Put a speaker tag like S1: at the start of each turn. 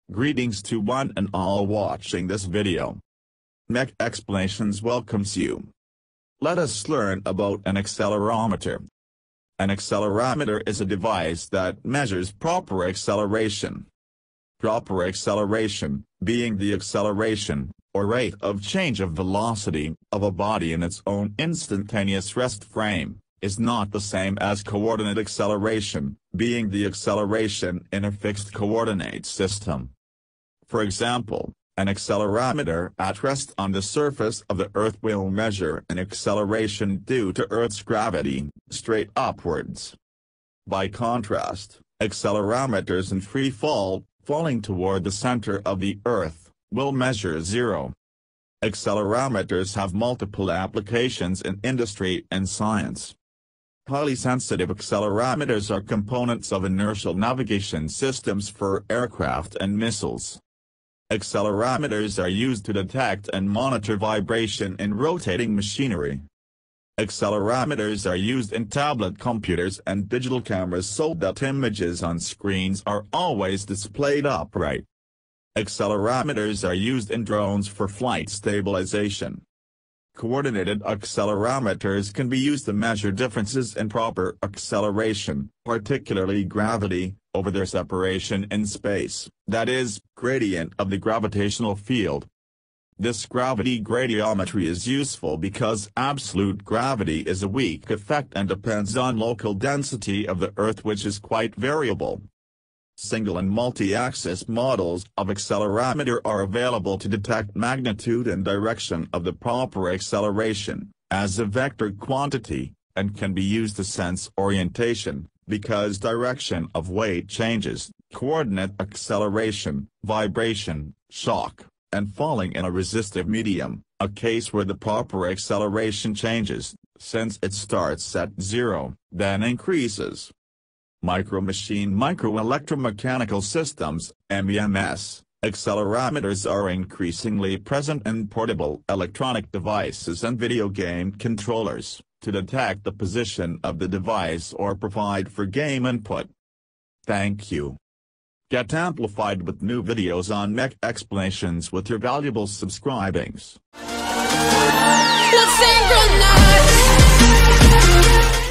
S1: Greetings to one and all watching this video. Mech Explanations welcomes you. Let us learn about an accelerometer. An accelerometer is a device that measures proper acceleration. Proper acceleration, being the acceleration, or rate of change of velocity, of a body in its own instantaneous rest frame, is not the same as coordinate acceleration, being the acceleration in a fixed coordinate system. For example, an accelerometer at rest on the surface of the Earth will measure an acceleration due to Earth's gravity, straight upwards. By contrast, accelerometers in free fall, falling toward the center of the Earth, will measure zero. Accelerometers have multiple applications in industry and science. Highly sensitive accelerometers are components of inertial navigation systems for aircraft and missiles. Accelerometers are used to detect and monitor vibration in rotating machinery. Accelerometers are used in tablet computers and digital cameras so that images on screens are always displayed upright. Accelerometers are used in drones for flight stabilization. Coordinated accelerometers can be used to measure differences in proper acceleration, particularly gravity, over their separation in space, that is, gradient of the gravitational field. This gravity gradiometry is useful because absolute gravity is a weak effect and depends on local density of the Earth, which is quite variable. Single and multi-axis models of accelerometer are available to detect magnitude and direction of the proper acceleration, as a vector quantity, and can be used to sense orientation, because direction of weight changes, coordinate acceleration, vibration, shock, and falling in a resistive medium, a case where the proper acceleration changes, since it starts at zero, then increases. Microelectromechanical systems, MEMS, accelerometers are increasingly present in portable electronic devices and video game controllers, to detect the position of the device or provide for game input. Thank you. Get amplified with new videos on Mech Explanations with your valuable subscribings.